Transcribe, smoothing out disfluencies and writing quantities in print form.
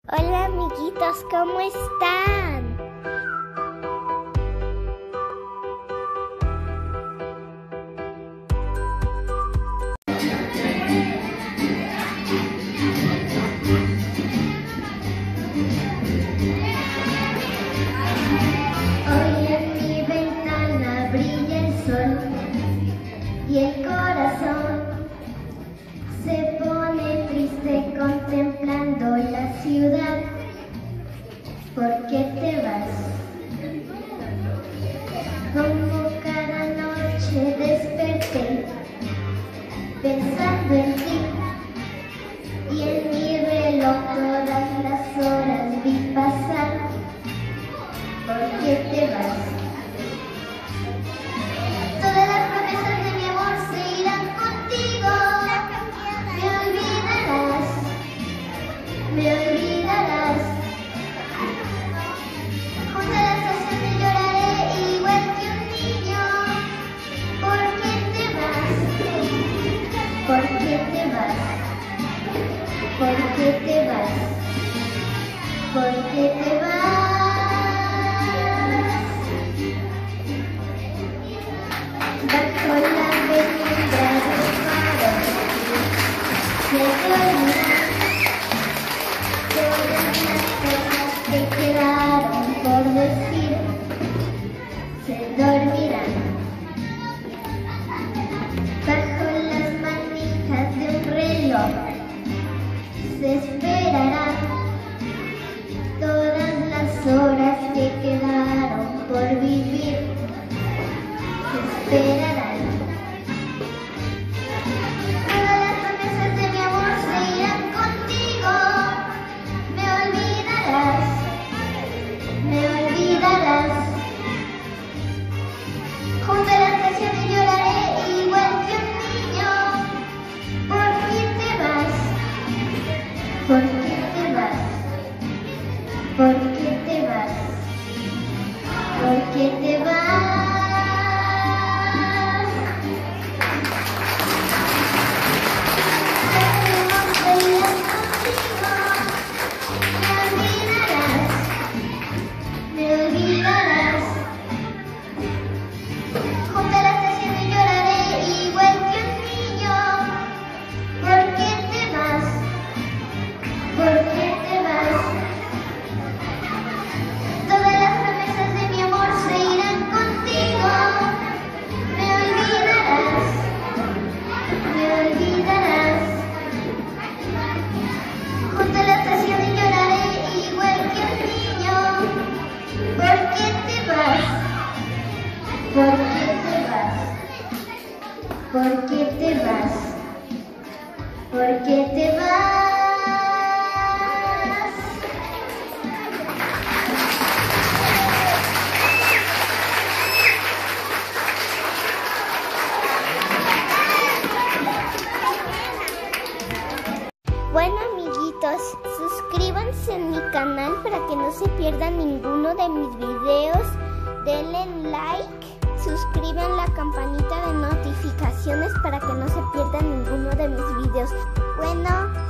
Hola amiguitos, ¿cómo están? Hoy en mi ventana brilla el sol y el corazón se pone triste contemplando la ciudad. ¿Por qué te vas? Como cada noche desperté pensando en ti y en mi reloj todas las horas vi pasar. ¿Por qué te vas? Todas las promesas de mi amor se irán contigo. Me olvidarás, me olvidarás. Junto a la estación lloraré igual que un niño. ¿Por qué te vas? ¿Por qué te vas? ¿Por qué te vas? ¿Por qué te vas? Bajo la penumbra del faro se dormirán todas las cosas que quedaron por decir. Se dormirán bajo las manijas de un reloj. Se esperarán todas las horas que quedaron por vivir. Se esperarán. Todas las promesas de mi amor se irán contigo. Me olvidarás, me olvidarás. Junto a la estación lloraré igual que un niño. ¿Por qué te vas? ¿Por qué te vas? ¿Por qué te vas? ¿Por qué te vas? Me olvidarás. Junto a la estación lloraré igual que un niño. ¿Por qué te vas? ¿Por qué te vas? Todas las promesas de mi amor se irán contigo. Me olvidarás. Me olvidarás. Junto a la estación lloraré igual que un niño. ¿Por qué te vas? ¿Por qué te vas? ¿Por qué te vas? ¿Por qué te vas? Bueno amiguitos, suscríbanse a mi canal para que no se pierdan ninguno de mis videos. Denle like, suscriban la campanita de notificaciones para que no se pierdan ninguno de mis videos. Bueno.